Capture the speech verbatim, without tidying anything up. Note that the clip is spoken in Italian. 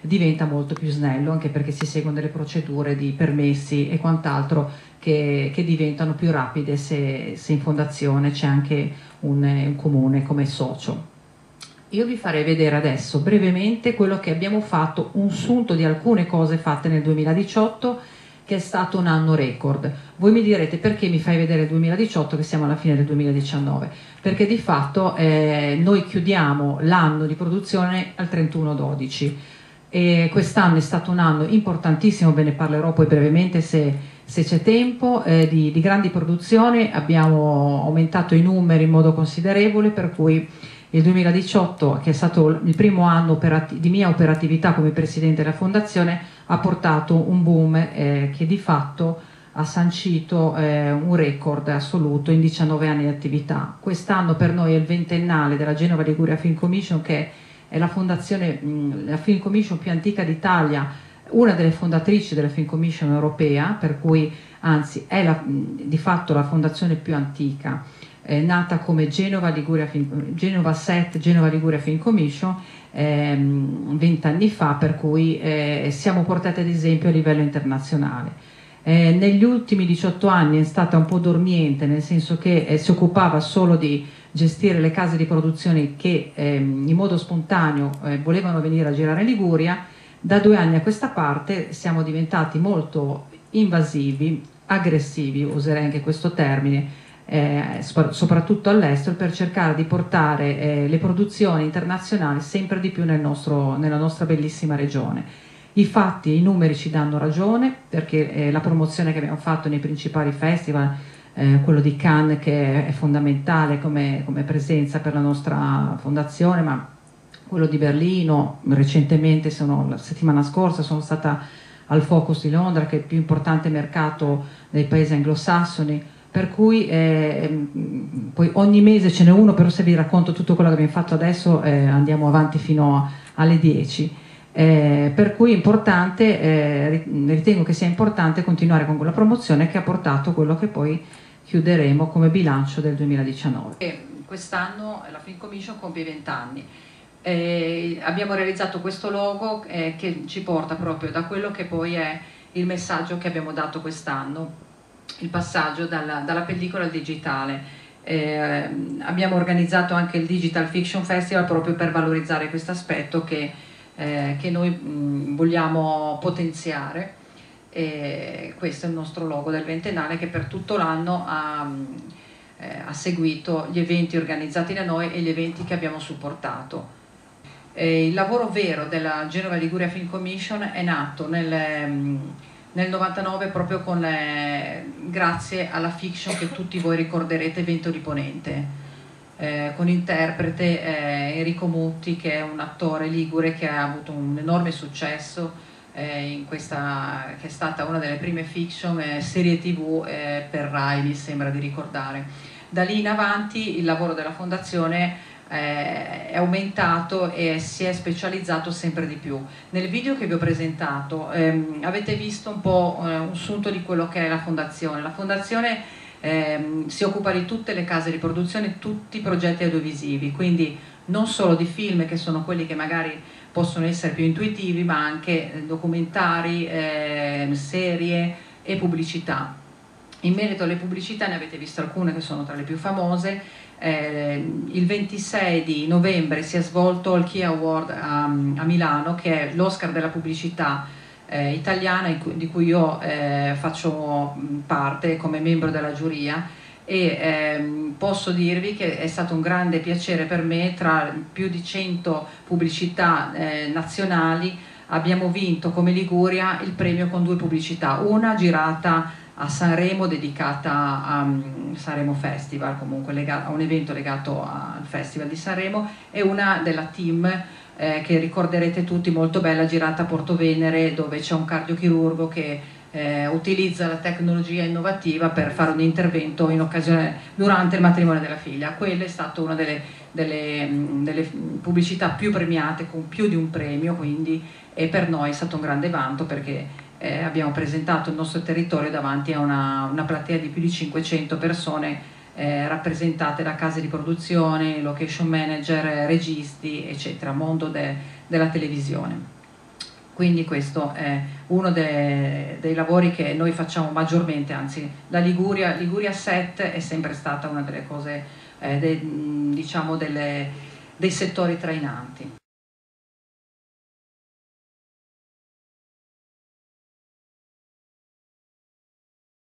diventa molto più snello, anche perché si seguono delle procedure di permessi e quant'altro che, che diventano più rapide se, se in fondazione c'è anche un, un comune come socio. Io vi farei vedere adesso brevemente quello che abbiamo fatto, un sunto di alcune cose fatte nel duemiladiciotto, che è stato un anno record. Voi mi direte: perché mi fai vedere il duemiladiciotto che siamo alla fine del duemiladiciannove? Perché di fatto eh, noi chiudiamo l'anno di produzione al trentuno dodici e quest'anno è stato un anno importantissimo, ve ne parlerò poi brevemente se, se c'è tempo, eh, di, di grandi produzioni. Abbiamo aumentato i numeri in modo considerevole, per cui il duemiladiciotto, che è stato il primo anno di mia operatività come presidente della fondazione, ha portato un boom eh, che di fatto ha sancito eh, un record assoluto in diciannove anni di attività. Quest'anno per noi è il ventennale della Genova Liguria Film Commission, che è la fondazione, mh, la Film Commission più antica d'Italia, una delle fondatrici della Film Commission europea, per cui anzi è la, mh, di fatto la fondazione più antica. È nata come Genova, Liguria Film, Genova Set, Genova Liguria Film Commission vent'anni ehm, fa, per cui eh, siamo portati ad esempio a livello internazionale. Eh, negli ultimi diciotto anni è stata un po' dormiente, nel senso che eh, si occupava solo di gestire le case di produzione che ehm, in modo spontaneo eh, volevano venire a girare in Liguria. Da due anni a questa parte siamo diventati molto invasivi, aggressivi, userei anche questo termine, Eh, soprattutto all'estero, per cercare di portare eh, le produzioni internazionali sempre di più nel nostro, nella nostra bellissima regione. I fatti e i numeri ci danno ragione, perché eh, la promozione che abbiamo fatto nei principali festival, eh, quello di Cannes, che è fondamentale come, come presenza per la nostra fondazione, ma quello di Berlino, recentemente, sono, la settimana scorsa sono stata al Focus di Londra, che è il più importante mercato dei paesi anglosassoni. Per cui eh, poi ogni mese ce n'è uno, però se vi racconto tutto quello che abbiamo fatto adesso eh, andiamo avanti fino a, alle dieci. Eh, per cui è importante, eh, ritengo che sia importante continuare con quella promozione che ha portato quello che poi chiuderemo come bilancio del duemiladiciannove. Quest'anno la Film Commission compie venti anni. Eh, abbiamo realizzato questo logo eh, che ci porta proprio da quello che poi è il messaggio che abbiamo dato quest'anno, il passaggio dalla, dalla pellicola al digitale. Eh, abbiamo organizzato anche il Digital Fiction Festival proprio per valorizzare questo aspetto che, eh, che noi mh, vogliamo potenziare. E questo è il nostro logo del ventennale, che per tutto l'anno ha, eh, ha seguito gli eventi organizzati da noi e gli eventi che abbiamo supportato. Eh, il lavoro vero della Genova Liguria Film Commission è nato nel... Mh, nel novantanove, proprio con le, grazie alla fiction che tutti voi ricorderete, Vento di Ponente, eh, con interprete eh, Enrico Mutti, che è un attore ligure che ha avuto un enorme successo eh, in questa, che è stata una delle prime fiction eh, serie tv eh, per Rai, mi sembra di ricordare. Da lì in avanti il lavoro della fondazione Eh, è aumentato e si è specializzato sempre di più. Nel video che vi ho presentato ehm, avete visto un po' eh, un sunto di quello che è la fondazione. La fondazione ehm, si occupa di tutte le case di produzione, tutti i progetti audiovisivi, quindi non solo di film, che sono quelli che magari possono essere più intuitivi, ma anche eh, documentari, eh, serie e pubblicità. In merito alle pubblicità ne avete visto alcune che sono tra le più famose. Eh, il ventisei di novembre si è svolto il Key Award a, a Milano, che è l'Oscar della pubblicità eh, italiana, in cui, di cui io eh, faccio parte come membro della giuria, e eh, posso dirvi che è stato un grande piacere per me. Tra più di cento pubblicità eh, nazionali abbiamo vinto come Liguria il premio con due pubblicità, una girata a Sanremo, dedicata a um, Sanremo Festival, comunque a un evento legato al Festival di Sanremo, e una della team eh, che ricorderete tutti, molto bella, girata a Porto Venere, dove c'è un cardiochirurgo che eh, utilizza la tecnologia innovativa per fare un intervento in occasione, durante il matrimonio della figlia. Quella è stata una delle, delle, delle pubblicità più premiate, con più di un premio, quindi, e per noi è stato un grande vanto, perché Eh, abbiamo presentato il nostro territorio davanti a una, una platea di più di cinquecento persone eh, rappresentate da case di produzione, location manager, registi, eccetera, mondo de, della televisione. Quindi questo è uno de, dei lavori che noi facciamo maggiormente, anzi la Liguria, Liguria sette è sempre stata una delle cose, eh, de, diciamo delle, dei settori trainanti.